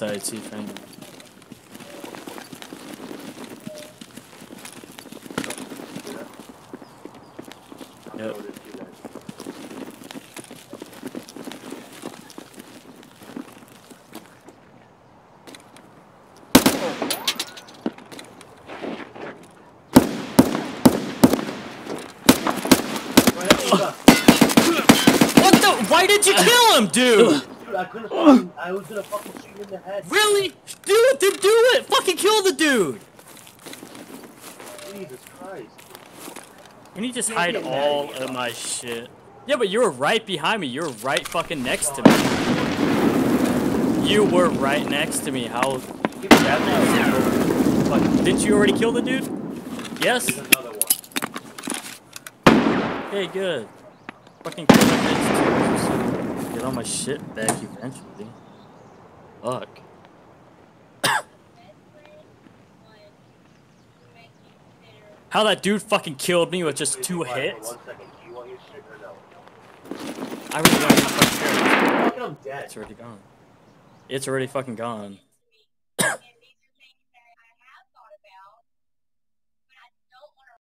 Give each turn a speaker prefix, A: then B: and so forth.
A: side, see if anyone. Yep. What the? Why did you kill him, dude?
B: Dude, I couldn't fucking. I was gonna fucking shoot him in the head.
A: Really? Do it, dude, do it! Fucking kill the dude!
B: Jesus Christ.
A: Can you just hide all of my shit? Yeah, but you were right behind me. You were right fucking next to me. You were right next to me. How? Didn't you already kill the dude? Yes?
B: Another one.
A: Okay, good. Fucking kill the bitch too. Get all my shit back eventually. Fuck. How that dude fucking killed me with just 2 hits?
B: 1 second. Do you want your shit or no?
A: I really don't even fucking care.
B: I'm dead.
A: It's already gone. It's already fucking gone.